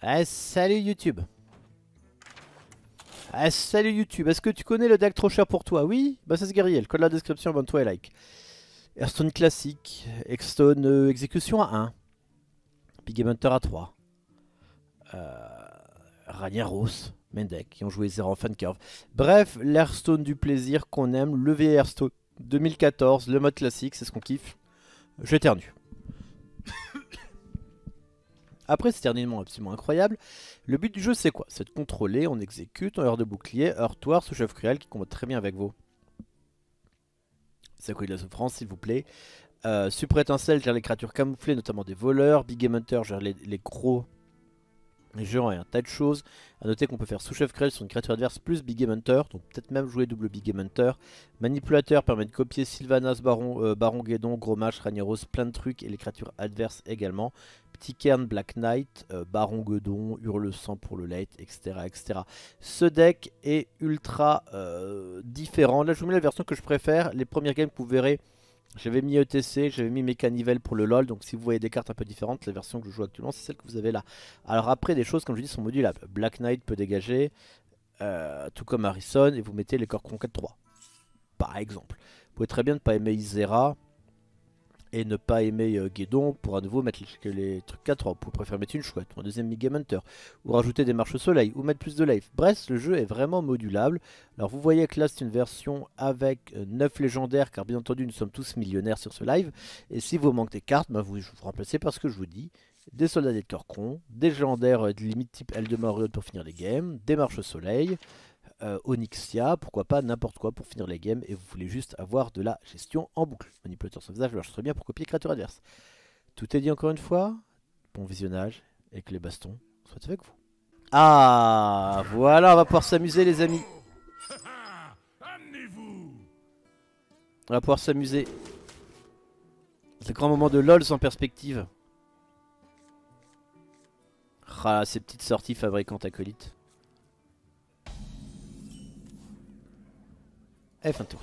Ah, salut YouTube. Ah, salut YouTube. Est-ce que tu connais le deck trop cher pour toi? Oui? Bah c'est ce guerrier. Le code de la description, abonne-toi et like. Hearthstone classique. Hearthstone exécution à 1. Big Game Hunter à 3. Ragnaros. Main deck. Qui ont joué 0 fan curve. Bref, l'Hearthstone du plaisir qu'on aime. Le vieil Hearthstone 2014. Le mode classique, c'est ce qu'on kiffe. J'éternue. Après cet éternuement absolument incroyable, le but du jeu c'est quoi? C'est de contrôler, on exécute, on heure de bouclier, heurtoir, sous-chef cruel qui combat très bien avec vous. C'est quoi de la souffrance s'il vous plaît. Super étincelle gère les créatures camouflées, notamment des voleurs. Big Game Hunter gère les gros géants et un tas de choses. A noter qu'on peut faire sous-chef cruel sur une créature adverse plus Big Game Hunter, donc peut-être même jouer double Big Game Hunter. Manipulateur permet de copier Sylvanas, Baron Guédon, Gros Mage, Ragnaros, plein de trucs et les créatures adverses également. Petit Cairn, Black Knight, Baron Guédon, Hurle Sang pour le late, etc., etc. Ce deck est ultra différent. Là je vous mets la version que je préfère. Les premières games que vous verrez, j'avais mis ETC, j'avais mis Mécanivel pour le LoL, donc si vous voyez des cartes un peu différentes, la version que je joue actuellement, c'est celle que vous avez là. Alors après, des choses, comme je dis, sont modulables. Black Knight peut dégager, tout comme Harrison, et vous mettez les corps conquête 3, par exemple. Vous pouvez très bien ne pas aimer Isera, et ne pas aimer Guédon pour à nouveau mettre les trucs 4. Vous pouvez préférer mettre une chouette ou un deuxième Big Game Hunter, ou rajouter des marches au soleil, ou mettre plus de life. Bref, le jeu est vraiment modulable. Alors vous voyez que là c'est une version avec 9 légendaires, car bien entendu nous sommes tous millionnaires sur ce live. Et si vous manquez des cartes, bah vous remplacez par ce que je vous dis. Des soldats des Corcron, des légendaires de limite type Eldemar pour finir les games, des marches au soleil, Onyxia, pourquoi pas n'importe quoi pour finir les games et vous voulez juste avoir de la gestion en boucle. Manipulateur sauvetage marche très bien pour copier créature adverse. Tout est dit encore une fois, bon visionnage et que les bastons soient avec vous. Ah, voilà, on va pouvoir s'amuser les amis. On va pouvoir s'amuser. C'est le grand moment de LOL sans perspective. Ah, ces petites sorties fabricantes acolytes. F un tour.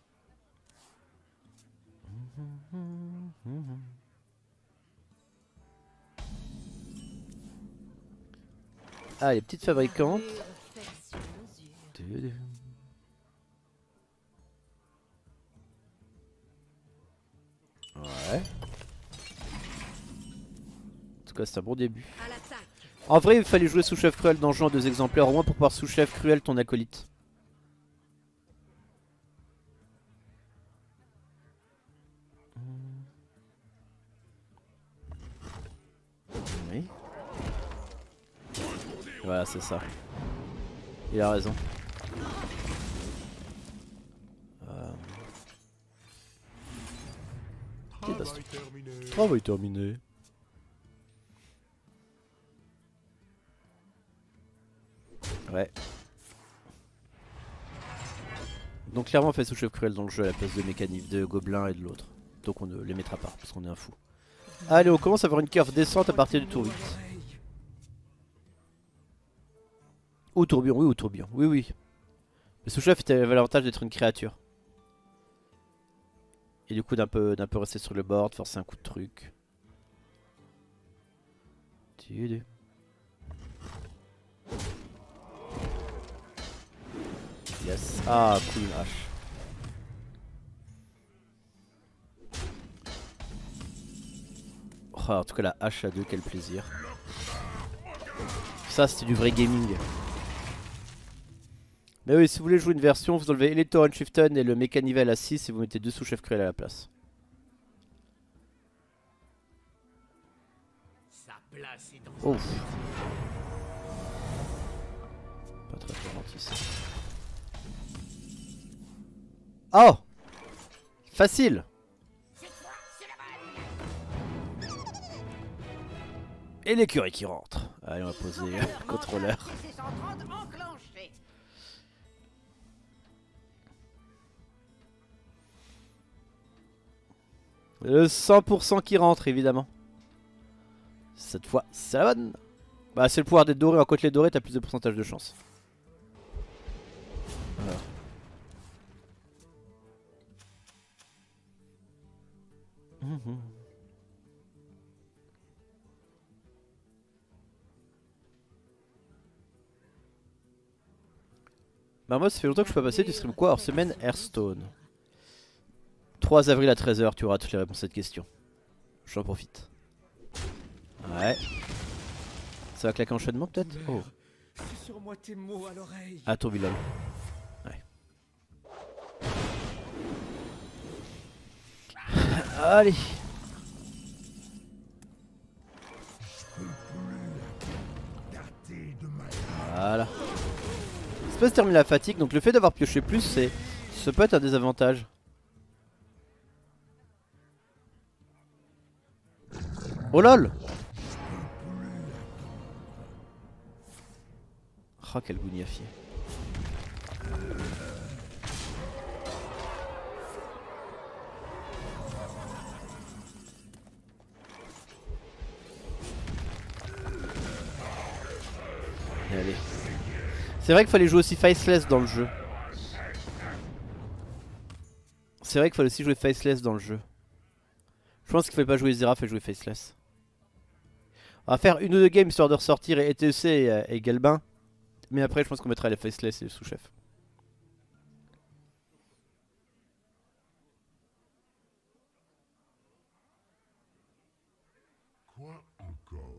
Ah, les petites fabricantes. Ouais. En tout cas, c'est un bon début. En vrai, il fallait jouer sous-chef cruel dans le jeu en 2 exemplaires, au moins pour pouvoir sous-chef cruel ton acolyte. Oui. Voilà, c'est ça. Il a raison. Travail terminé. Ouais. Donc clairement on fait sous-chef cruel dans le jeu à la place de mécanif, de gobelins et de l'autre. Donc on ne les mettra pas parce qu'on est un fou. Allez, on commence à avoir une curve descente à partir du tour 8. Ou tourbillon, oui, ou tourbillon. Oui, oui. Le sous-chef avait l'avantage d'être une créature. Et du coup d'un peu rester sur le board, forcer un coup de truc. Yes. Ah, coup d'une hache. Oh, en tout cas la hache à 2, quel plaisir. Ça c'était du vrai gaming. Mais oui, si vous voulez jouer une version, vous enlevez les Torrent Chieftain et le Mécanivel à 6 et vous mettez 2 sous-chefs cruels à la place. Ouf. Pas très très gentil ça. Oh, facile. Et l'écurie qui rentre. Allez, on va poser le contrôleur. Le 100% qui rentre, évidemment. Cette fois, c'est la bonne. Bah, c'est le pouvoir des dorés. En côté les dorés, t'as plus de pourcentage de chance. Voilà. Bah moi ça fait longtemps que je suis pas passé, tu stream quoi hors semaine? Hearthstone. 3 avril à 13h, tu auras toutes les réponses à cette question. J'en profite. Ouais. Ça va claquer enchaînement peut-être? Oh. Sur-moi tes mots à l'oreille. Ah ton village. Ouais. Allez. Voilà. C'est pas se terminer la fatigue, donc le fait d'avoir pioché plus, ça peut être un désavantage. Oh lol. Oh quel gougnafier. Allez. C'est vrai qu'il fallait jouer aussi Faceless dans le jeu. C'est vrai qu'il fallait aussi jouer Faceless dans le jeu. Je pense qu'il fallait pas jouer Zera, il fallait jouer Faceless. On va faire une ou deux games histoire de ressortir et ETC et Galbin. Mais après je pense qu'on mettra les Faceless et les sous-chefs. Quoi encore?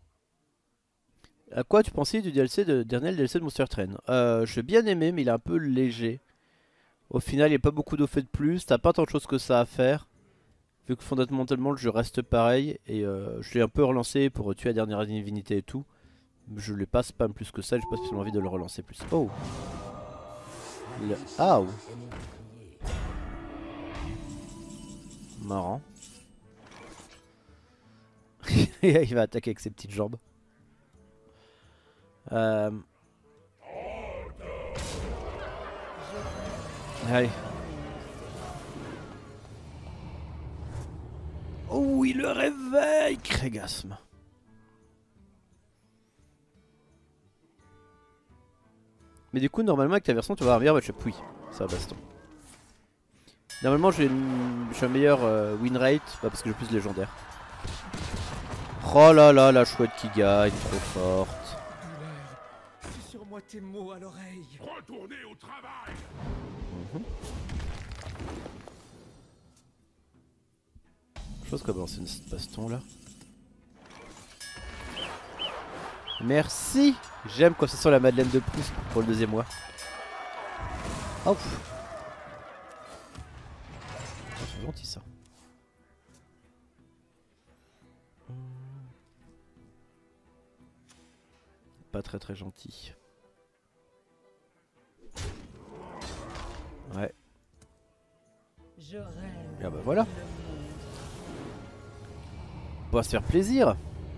À quoi tu pensais du DLC de dernier DLC de Monster Train? J'ai bien aimé mais il est un peu léger. Au final il n'y a pas beaucoup d'offres de plus, t'as pas tant de choses que ça à faire. Vu que fondamentalement le jeu reste pareil et je l'ai un peu relancé pour tuer la dernière divinité et tout. Je l'ai pas spam plus que ça, j'ai pas spécialement envie de le relancer plus. Oh. Le... Ah oh. Marrant. Il va attaquer avec ses petites jambes. Allez. Oh oui, le réveil, Crégasme. Mais du coup, normalement, avec ta version, tu vas avoir un meilleur match-up. Oui, ça va baston. Normalement, j'ai un meilleur win rate parce que j'ai plus de légendaire. Oh là là, la chouette qui gagne, trop forte. Sur-moi tes mots à l'oreille. Retournez au travail. Je pense qu'on va balancer une baston là. Merci. J'aime quand ça sent la Madeleine de Proust pour le deuxième mois. Oh. C'est gentil ça. Pas très très gentil. Ouais. Ah bah voilà. On va se faire plaisir.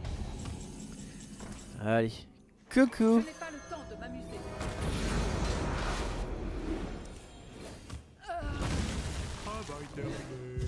Allez. Coucou. Je n'ai pas le temps de m'amuser. Travail terminé.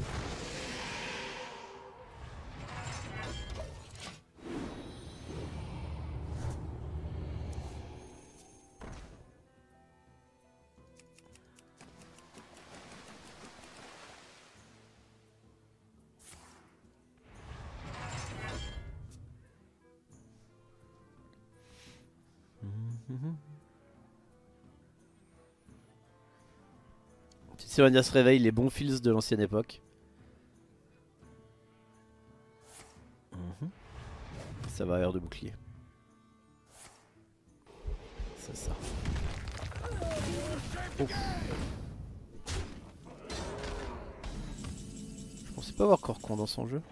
Sylvania se réveille, les bons feels de l'ancienne époque. Ça va, heure de bouclier. C'est ça. Ouf. Je pensais pas avoir Corcon dans son jeu.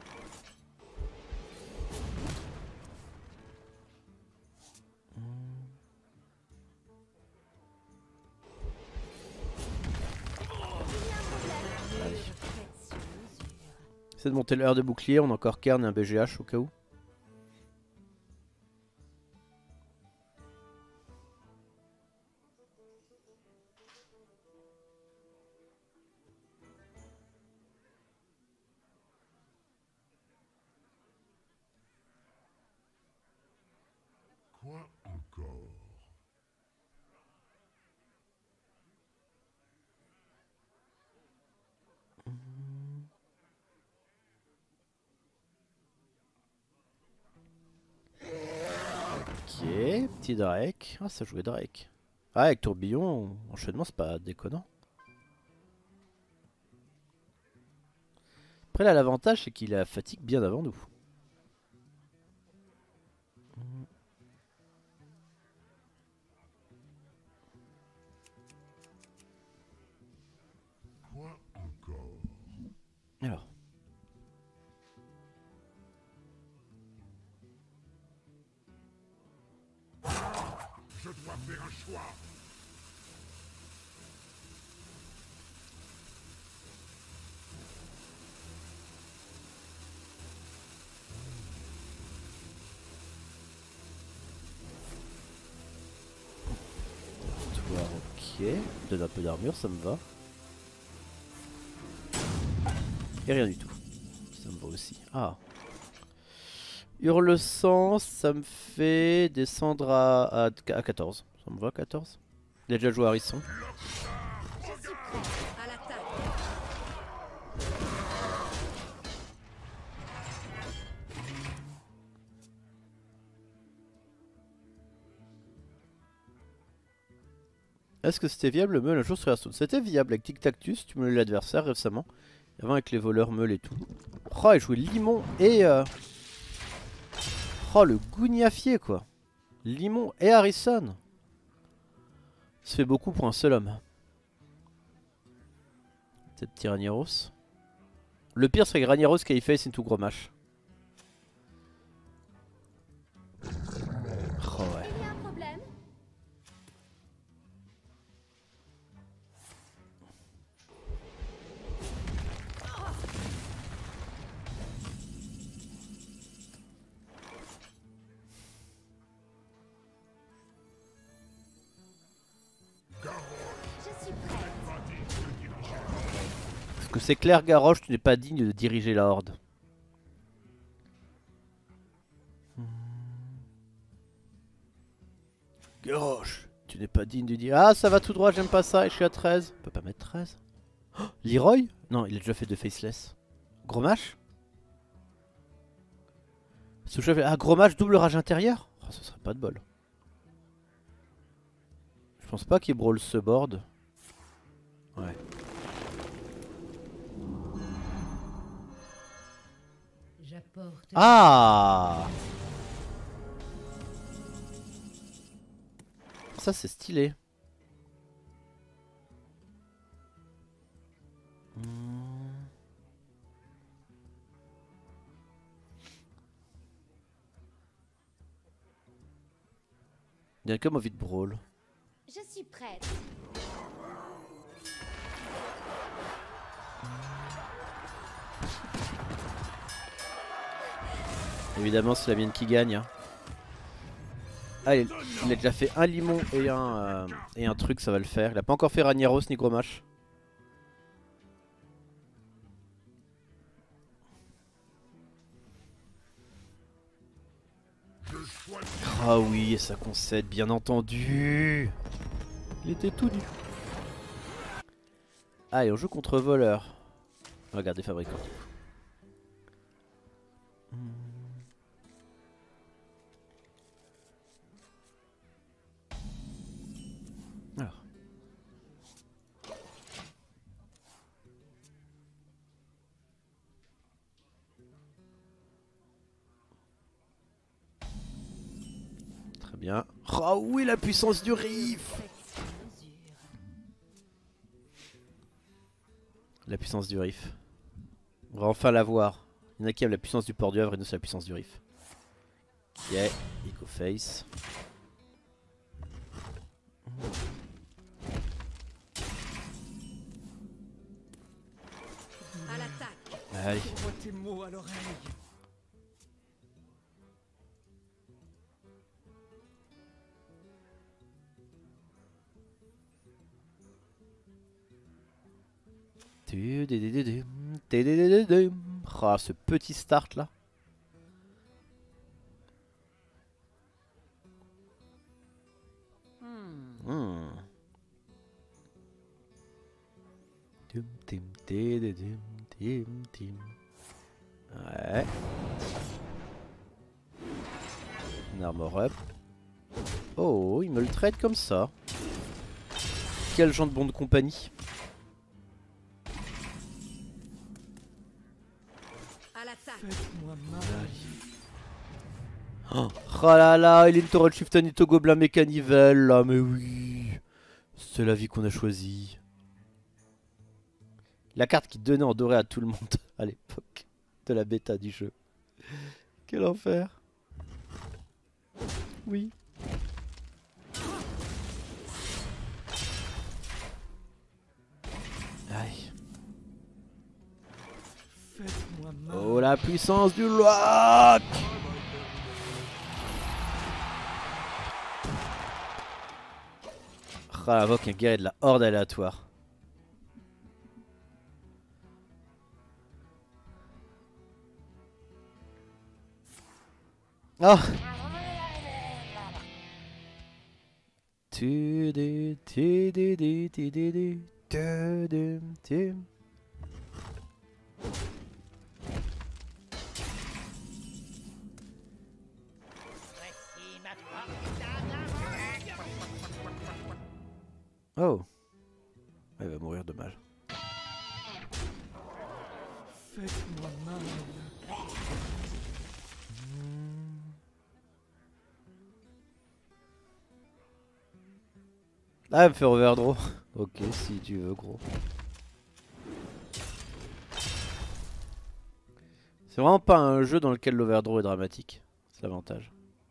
Essaye de monter l'heure de bouclier, on a encore Kern et un BGH au cas où. Quoi encore? Ok, petit Drake. Ah, ça jouait Drake. Ah, avec tourbillon, enchaînement, c'est pas déconnant. Après là, l'avantage c'est qu'il a fatigue bien avant nous. Quoi encore? Alors. Je dois faire un choix. Toi, ok. Donne un peu d'armure, ça me va. Et rien du tout. Ça me va aussi. Ah. Hurle-sang, ça me fait descendre à 14. Ça me va 14. Il a déjà joué à Harrison. Je suis prêt à l'attaque. Est-ce que c'était viable le meule un jour sur Hearthstone? C'était viable avec Tic Tactus, tu me l'adversaire récemment. Et avant avec les voleurs meule et tout. Oh, il jouait Limon et... Oh, le gougnafier quoi. Limon et Harrison. Ça fait beaucoup pour un seul homme. Peut-être petit Ragnaros. Le pire serait que Ragnaros qui face into Grommash. Oh ouais. Il y a un problème? Je suis prêt. Parce que c'est clair, Garrosh, tu n'es pas digne de diriger la horde. Garrosh, tu n'es pas digne de dire... Ah, ça va tout droit, j'aime pas ça, et je suis à 13. On peut pas mettre 13. Oh, Leroy? Non, il a déjà fait de faceless. Grommash? Ah, Grommash double rage intérieur? Oh, ce serait pas de bol. Je pense pas qu'il brawl ce board. Ouais. J'apporte. Ah! Ça c'est stylé. Il y a comme envie de brawl. Je suis prête. Évidemment c'est la mienne qui gagne. Hein. Ah, il a déjà fait un limon et un truc, ça va le faire. Il a pas encore fait Ragnaros ni Grommash. Ah oui, et ça concède, bien entendu. Il était tout nu. Ah, et on joue contre voleur. Regardez, fabricant. Alors. Très bien. Oh oui, la puissance du Riff. La puissance du Riff. On va enfin la voir. Il y en a qui aiment la puissance du port du Havre et nous c'est la puissance du Riff. Ok, Eco Face. À l'attaque. Allez. Moi tes mots à l'oreille. Ah, ce petit start là. Ouais. Une armor up. Oh, il me le trade comme ça. Quel genre de bon de compagnie. À l'attaque. Faites-moi mal. Oh là là, il est une Torrent Shift Nito Gobelin Mécanivelle là, mais oui. C'est la vie qu'on a choisie. La carte qui donnait en doré à tout le monde à l'époque de la bêta du jeu. Quel enfer. Oui. Aïe. Faites-moi mal. Oh la puissance du lock. Ah, invoque un guerrier de la horde aléatoire. Oh. Oh. Elle va mourir, dommage. Faites-moi mal. Ah, elle me fait overdraw. Ok, si tu veux, gros. C'est vraiment pas un jeu dans lequel l'overdraw est dramatique. C'est l'avantage.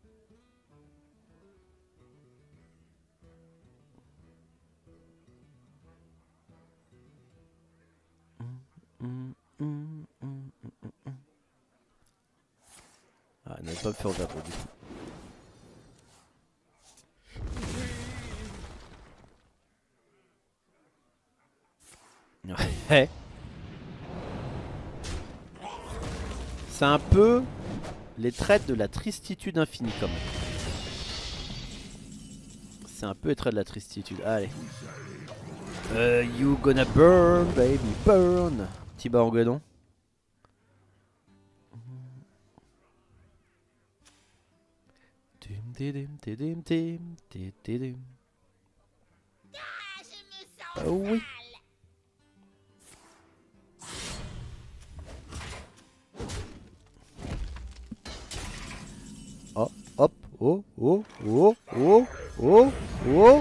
Ah, elle n'avait pas me faire overdraw du coup. Ouais. C'est un peu les traits de la tristitude infinie quand même. C'est un peu les traits de la tristitude. Allez. You gonna burn, baby, burn. Petit barangouedon. Oh oui. Oh, hop, oh, oh, oh, oh, oh, oh,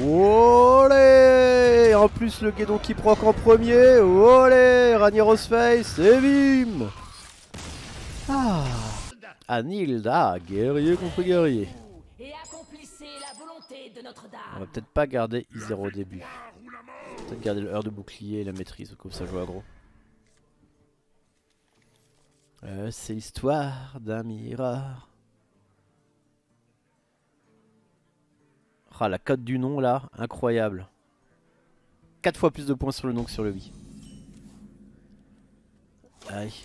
olé. En plus le guédon qui proc en premier, olé, Raniros Face et bim. Ah, Anilda, guerrier contre guerrier. Et accomplissez la volonté de Notre-Dame. On va peut-être pas garder I0 au début. Peut-être garder le heure de bouclier et la maîtrise, comme ça joue aggro. C'est l'histoire d'un mireur. Ah, la cote du nom là, incroyable. 4 fois plus de points sur le nom que sur le oui. Aïe.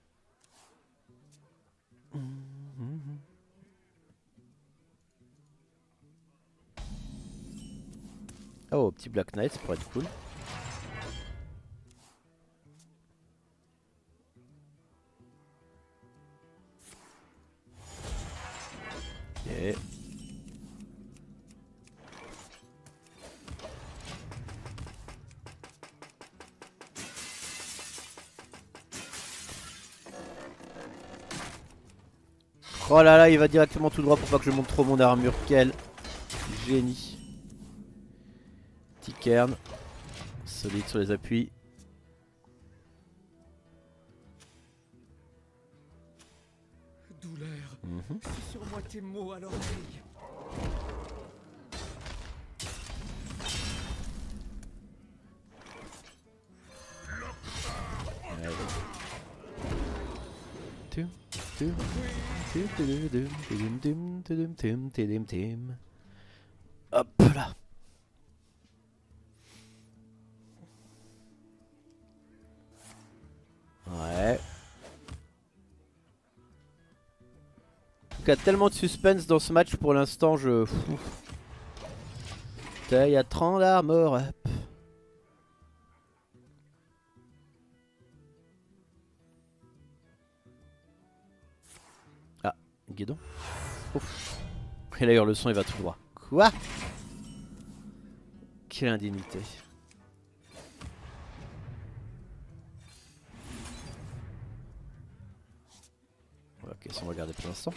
Oh, petit Black Knight, ça pourrait être cool. Ok. Oh là là, il va directement tout droit pour pas que je monte trop mon armure. Quel génie. Petit cairn. Solide sur les appuis. Douleur. Mhm. Sur-moi tes mots à l'oreille. Hop là. Ouais. En tout cas, tellement de suspense dans ce match pour l'instant, je... Il y a 30 d'armor up. Ah, guidon. Ouf. Et d'ailleurs le son il va tout droit. Quoi? Quelle indignité. Ok, ça on va regarder pour l'instant.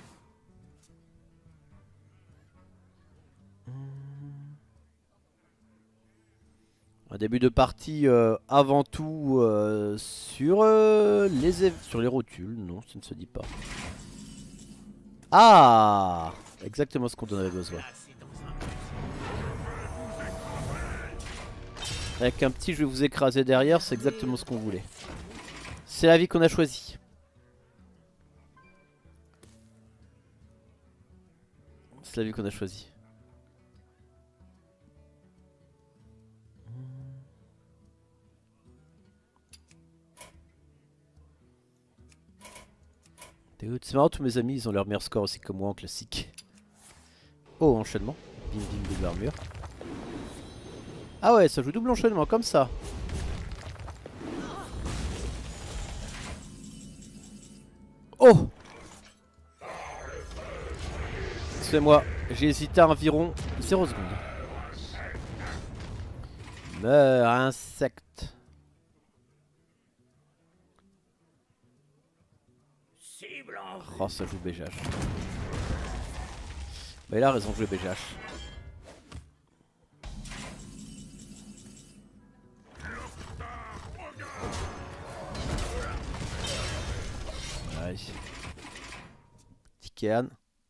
Un début de partie avant tout sur les rotules. Non, ça ne se dit pas. Ah, exactement ce qu'on en avait besoin. Avec un petit je vais vous écraser derrière, c'est exactement ce qu'on voulait. C'est la vie qu'on a choisie. C'est la vie qu'on a choisie. C'est marrant, tous mes amis ils ont leur meilleur score aussi comme moi en classique. Oh, enchaînement. Bim bim double armure. Ah ouais, ça joue double enchaînement comme ça. Oh! Excusez-moi, j'ai hésité à environ 0 secondes. Meurs, insecte. Oh, ça joue BGH. Bah, il a raison de jouer BGH. Allez. Petit Kéan.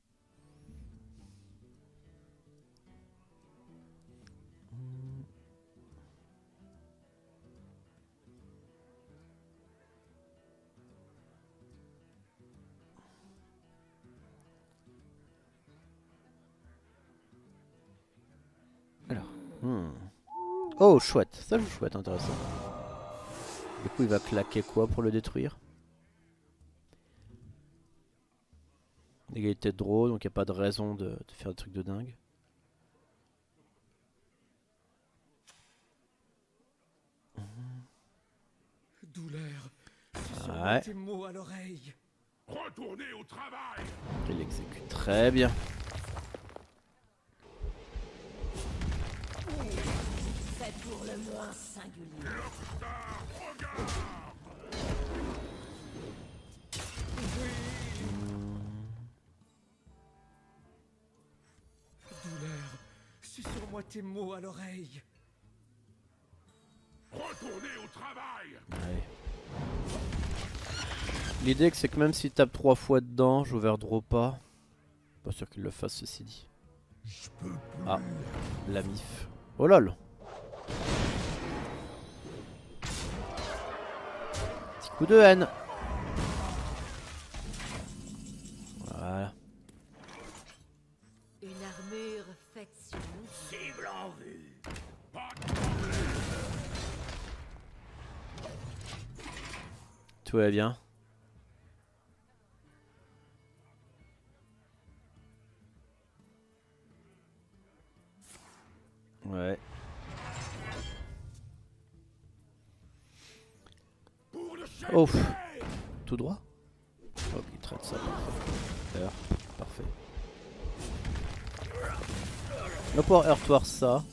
Alors. Oh, chouette. Ça joue chouette, intéressant. Du coup, il va claquer quoi pour le détruire? Égalité de draw, donc il n'y a pas de raison de faire des trucs de dingue. Douleur. Ouais. Tes mots à l'oreille. Retournez au travail. Il exécute très bien. Faites pour le moins singulier. Douleur. Susurre-moi tes mots à l'oreille. Retournez au travail. Ouais. L'idée c'est que même s'il tape 3 fois dedans, j'overdraw pas. Pas sûr qu'il le fasse ceci dit. Ah, la mif. Oh lol. Petit coup de haine. Voilà. Une armure faite sur nous. Cible en vue. Tout va bien. Ouais. Oh, tout droit. Oh, il traite ça, parfait. Heure, parfait. On va pouvoir heurtoir ça.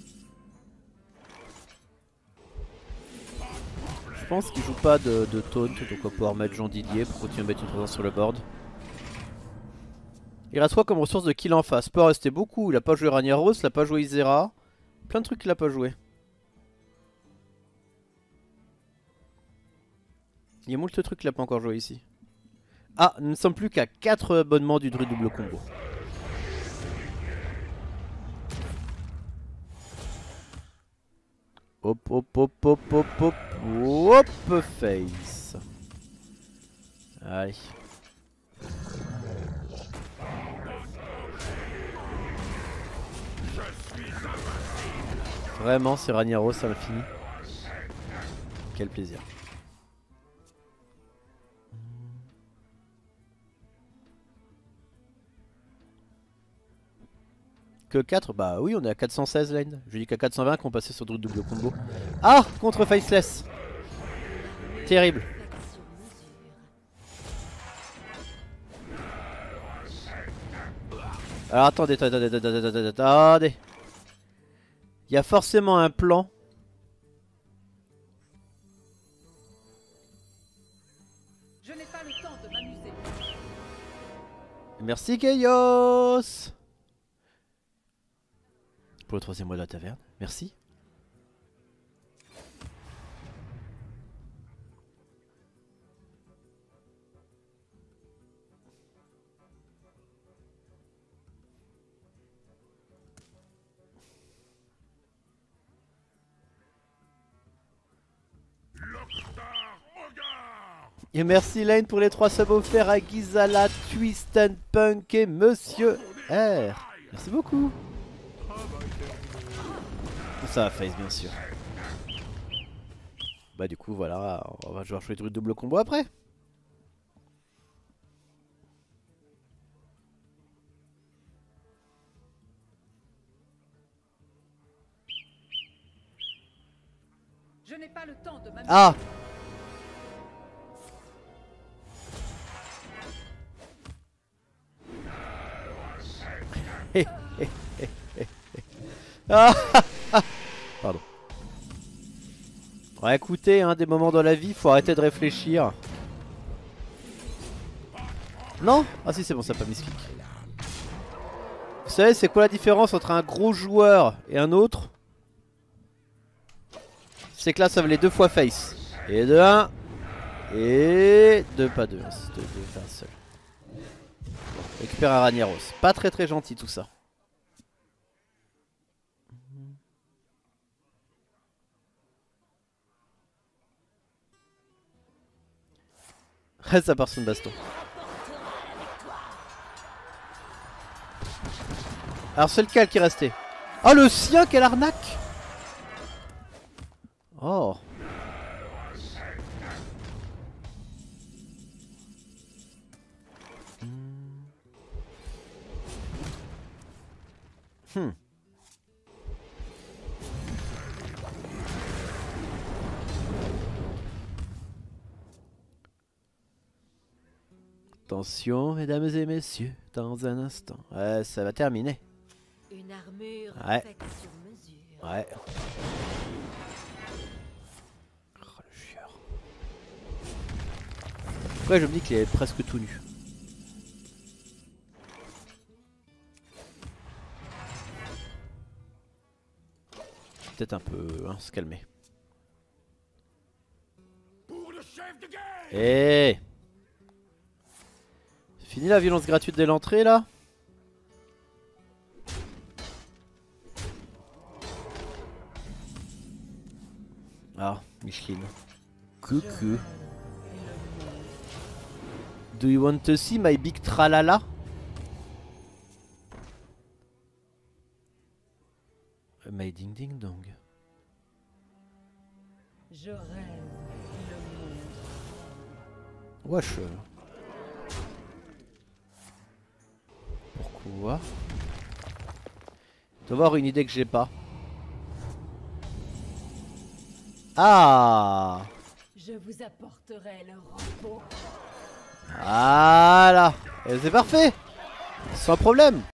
Je pense qu'il joue pas de taunt, donc on va pouvoir mettre Jean Didier pour continuer à mettre une présence sur le board. Il reste quoi comme ressource de kill en face? Peut rester beaucoup, il a pas joué Ragnaros, il a pas joué Isera. Plein de trucs qu'il a pas joué. Il y a moult trucs qu'il a pas encore joué ici. Ah, nous ne sommes plus qu'à 4 abonnements du druide double combo. Hop hop hop hop hop hop hop face. Allez. Vraiment c'est Ragnaros à l'infini. Quel plaisir. Que 4? Bah oui, on est à 416 lane. Je dis qu'à 420 qu'on passait sur double combo. Ah, contre Faceless. Terrible. Alors attendez. Il y a forcément un plan. Je n'ai pas le temps de m'amuser. Merci Chaos. Pour le 3e mois de la taverne. Merci. Et merci Lane pour les 3 subs offerts à Gizala, Twist and Punk et Monsieur R. Merci beaucoup. Ça va face bien sûr. Bah du coup voilà, on va jouer le double combo après. Je n'ai pas le temps de m'amuser. Ah. Ah. Pardon. Ouais, écoutez, hein, des moments dans la vie, faut arrêter de réfléchir. Non? Ah si, c'est bon, ça n'a pas misclick. Vous savez, c'est quoi la différence entre un gros joueur et un autre? C'est que là, ça valait 2 fois face. Et de 1. Et de pas 2. C'est de un seul. Récupère un Ragnaros. Pas très gentil tout ça. Reste à part son baston. Alors c'est lequel qui est resté? Oh le sien, quelle arnaque! Oh. Attention, mesdames et messieurs, dans un instant. Ouais, ça va terminer. Une armure Ouais. faite sur mesure. Ouais. Oh, le chieur. Pourquoi je me dis qu'il est presque tout nu? Peut-être un peu, hein, se calmer. Pour le chef de guerre. Eh, c'est fini la violence gratuite dès l'entrée là? Ah, Micheline. Coucou. Do you want to see my big tralala? My ding ding dong. Je rêve le monde. Wesh. Pourquoi? Tu dois avoir une idée que j'ai pas. Ah! Je vous apporterai le repos. Voilà! Et c'est parfait! Sans problème!